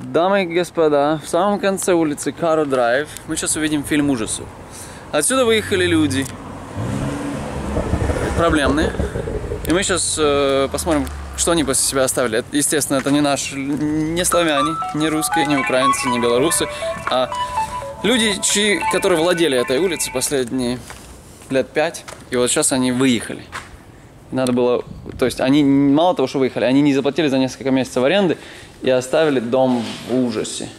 Дамы и господа, в самом конце улицы Каро Драйв мы сейчас увидим фильм ужасов. Отсюда выехали люди проблемные. И мы сейчас посмотрим, что они после себя оставили. Естественно, это не наши, не славяне, не русские, не украинцы, не белорусы, а люди, которые владели этой улицей последние лет 5. И вот сейчас они выехали. Надо было, то есть они мало того, что выехали, они не заплатили за несколько месяцев аренды и оставили дом в ужасе.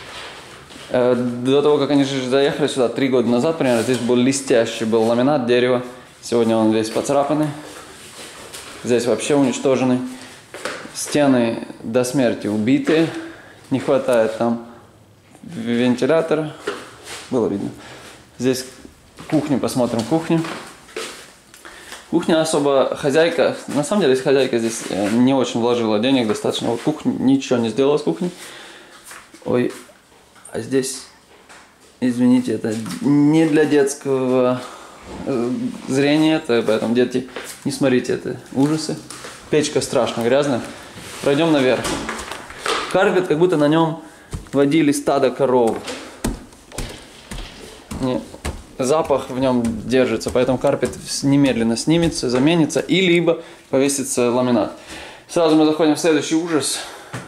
До того, как они заехали сюда 3 года назад, примерно, здесь был листящий, был ламинат дерева. Сегодня он весь поцарапанный. Здесь вообще уничтоженный. Стены до смерти убитые. Не хватает там вентилятора. Было видно. Здесь кухню, посмотрим кухню. Кухня особо, хозяйка, на самом деле хозяйка здесь не очень вложила денег достаточно. Вот кухня, ничего не сделала с кухней. Ой, а здесь, извините, это не для детского зрения, это, поэтому дети, не смотрите, это ужасы. Печка страшно грязная. Пройдем наверх. Карпет, как будто на нем водили стадо коров. Нет. Запах в нем держится, поэтому карпет немедленно снимется, заменится и либо повесится ламинат. Сразу мы заходим в следующий ужас.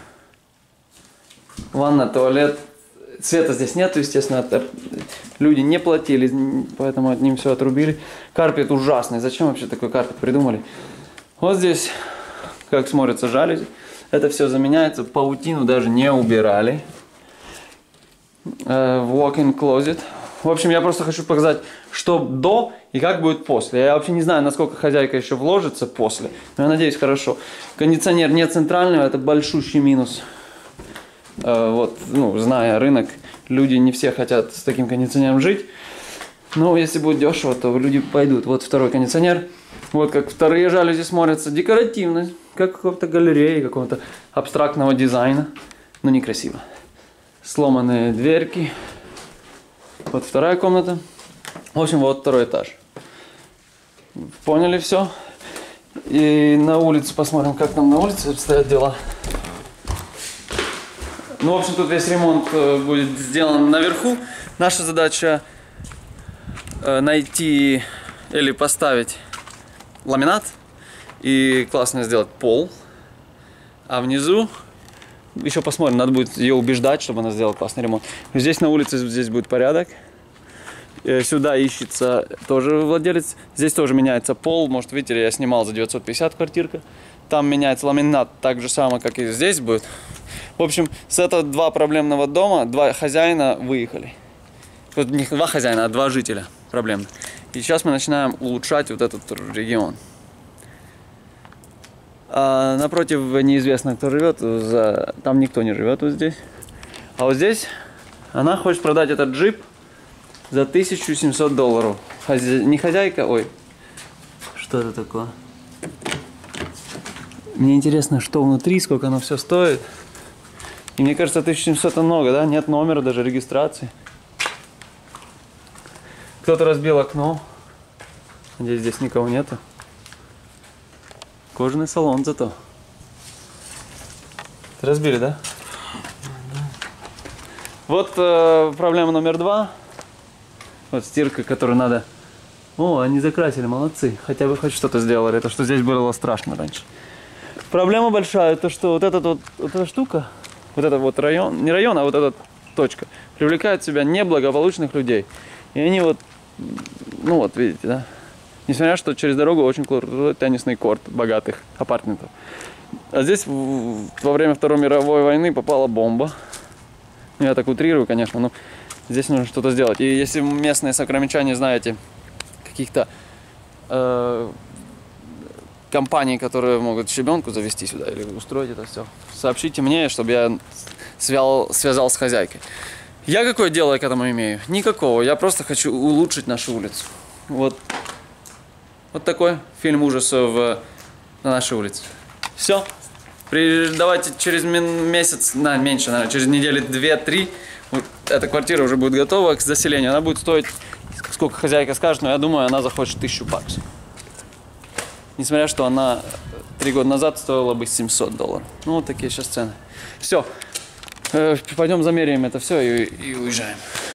Ванна, туалет. Света здесь нету, естественно, люди не платили, поэтому от ним все отрубили. Карпет ужасный. Зачем вообще такой карпет придумали? Вот здесь, как смотрятся жалюзи. Это все заменяется. Паутину даже не убирали. Walk-in closet. В общем, я просто хочу показать, что до и как будет после. Я вообще не знаю, насколько хозяйка еще вложится после. Но я надеюсь, хорошо. Кондиционер не центральный, это большущий минус. Вот, ну, зная рынок, люди не все хотят с таким кондиционером жить. Но если будет дешево, то люди пойдут. Вот второй кондиционер. Вот как вторые жалюзи смотрятся. Декоративно, как какого-то галереи, какого-то абстрактного дизайна. Но некрасиво. Сломанные дверки. Вот вторая комната. В общем, вот второй этаж. Поняли все? И на улицу посмотрим, как там на улице обстоят дела. Ну, в общем, тут весь ремонт будет сделан наверху. Наша задача найти или поставить ламинат и классно сделать пол. А внизу еще посмотрим, надо будет ее убеждать, чтобы она сделала классный ремонт. Здесь на улице здесь будет порядок. Сюда ищется тоже владелец. Здесь тоже меняется пол. Может, видите, я снимал за 950 квартирка. Там меняется ламинат так же самое, как и здесь будет. В общем, с этого 2 проблемного дома, 2 хозяина выехали. Тут не 2 хозяина, а 2 жителя проблемных. И сейчас мы начинаем улучшать вот этот регион. А напротив неизвестно, кто живет. Там никто не живет вот здесь. А вот здесь она хочет продать этот джип за $1700. Не хозяйка, ой. Что это такое? Мне интересно, что внутри, сколько оно все стоит. И мне кажется, 1700 это много, да? Нет номера, даже регистрации. Кто-то разбил окно. Надеюсь, здесь никого нету. Кожаный салон зато. Разбили, да? Вот проблема номер 2. Вот стирка, которую надо... О, они закрасили, молодцы. Хотя бы хоть что-то сделали. Это что здесь было страшно раньше. Проблема большая, то что вот эта штука, вот этот вот район, не район, а вот эта точка, привлекает в себя неблагополучных людей. И они вот, ну вот видите, да? Несмотря на то, что через дорогу очень крутой теннисный корт богатых апартаментов. А здесь во время Второй мировой войны попала бомба. Ну, я так утрирую, конечно, но здесь нужно что-то сделать. И если местные сокромичане знаете каких-то компаний, которые могут щебенку завести сюда или устроить это все, сообщите мне, чтобы я связал с хозяйкой. Я какое дело к этому имею? Никакого. Я просто хочу улучшить нашу улицу. Вот такой фильм ужасов на нашей улице. Все. Давайте через месяц, меньше, наверное, через недели 2-3 вот эта квартира уже будет готова к заселению. Она будет стоить, сколько хозяйка скажет, но я думаю, она захочет $1000. Несмотря, что она 3 года назад стоила бы $700. Ну, вот такие сейчас цены. Все. Пойдем замеряем это все и уезжаем.